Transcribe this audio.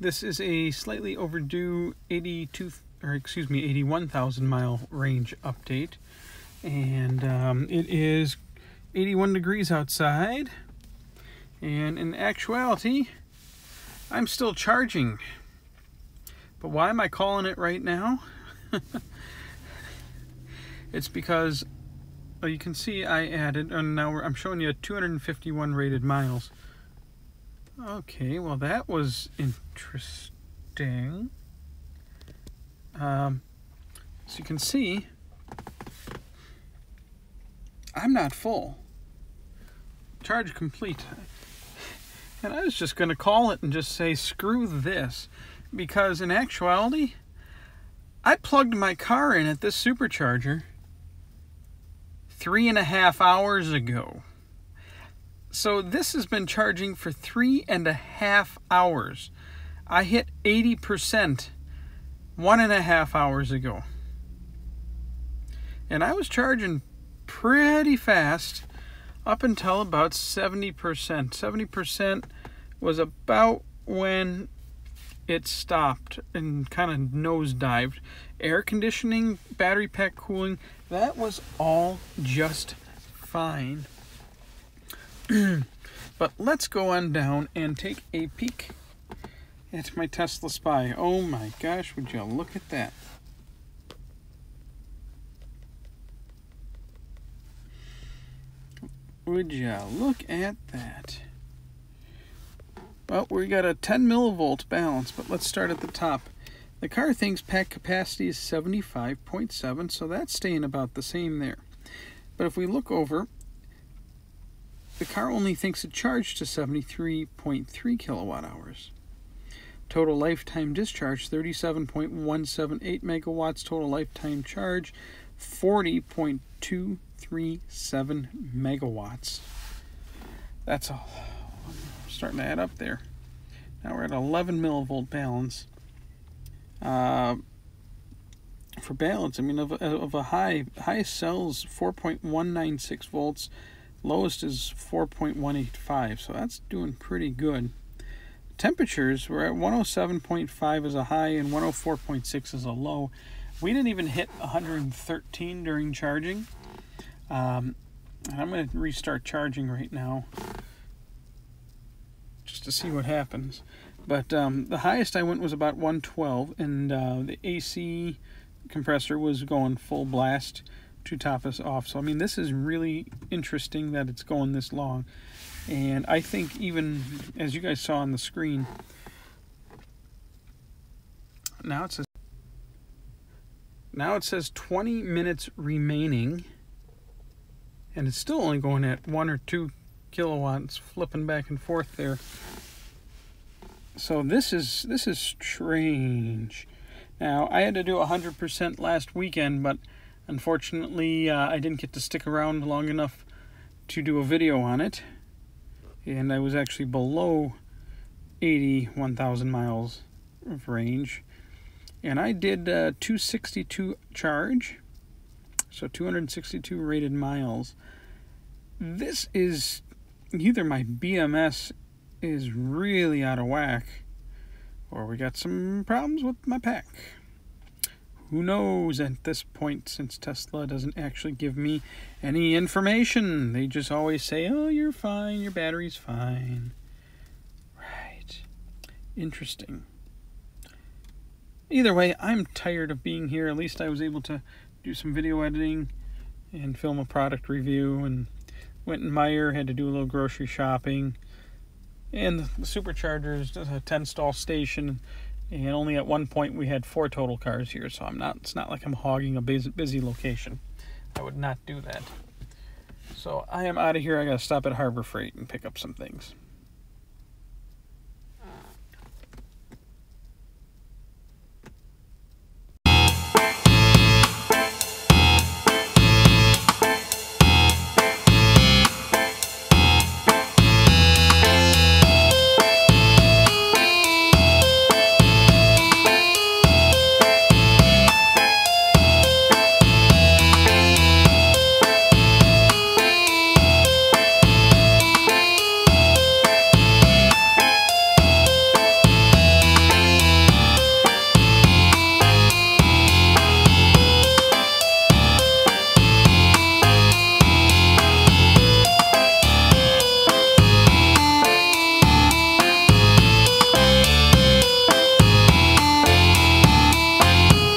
This is a slightly overdue 81,000 mile range update, and it is 81 degrees outside, and in actuality I'm still charging. But why am I calling it right now? It's because you can see I added, and now I'm showing you 251 rated miles. Okay, well that was interesting. So you can see I'm not full. Charge complete. And I was just going to call it and just say screw this, because in actuality I plugged my car in at this supercharger 3.5 hours ago. So this has been charging for 3.5 hours. I hit 80% 1.5 hours ago. And I was charging pretty fast up until about 70%. 70% was about when it stopped and kind of nosedived. Air conditioning, battery pack cooling, that was all just fine. But let's go on down and take a peek at my Tesla Spy. Oh my gosh, would you look at that? Would you look at that? Well, we got a 10 millivolt balance, but let's start at the top. The car thinks pack capacity is 75.7, so that's staying about the same there. But if we look over, the car only thinks it charged to 73.3 kilowatt hours. Total lifetime discharge, 37.178 megawatts. Total lifetime charge, 40.237 megawatts. That's all. Starting to add up there. Now we're at 11 millivolt balance. For balance, I mean, of a highest cells 4.196 volts, lowest is 4.185, so that's doing pretty good. Temperatures, we're at 107.5 as a high and 104.6 as a low. We didn't even hit 113 during charging. And I'm going to restart charging right now just to see what happens. But the highest I went was about 112, and the AC compressor was going full blast to top us off. So I mean, this is really interesting that it's going this long. And I think, even as you guys saw on the screen, now it says 20 minutes remaining, and it's still only going at 1 or 2 kilowatts, flipping back and forth there. So this is strange. Now, I had to do 100% last weekend, but unfortunately I didn't get to stick around long enough to do a video on it, and I was actually below 81,000 miles of range. And I did 262 charge, so 262 rated miles. This is either my BMS is really out of whack, or we got some problems with my pack. Who knows at this point, since Tesla doesn't actually give me any information. They just always say, oh, you're fine, your battery's fine. Right. Interesting. Either way, I'm tired of being here. At least I was able to do some video editing and film a product review, and went in Meijer, had to do a little grocery shopping. And the supercharger is just a 10-stall station, and only at one point we had 4 total cars here, so it's not like I'm hogging a busy location. I would not do that. So I am out of here. I gotta stop at Harbor Freight and pick up some things.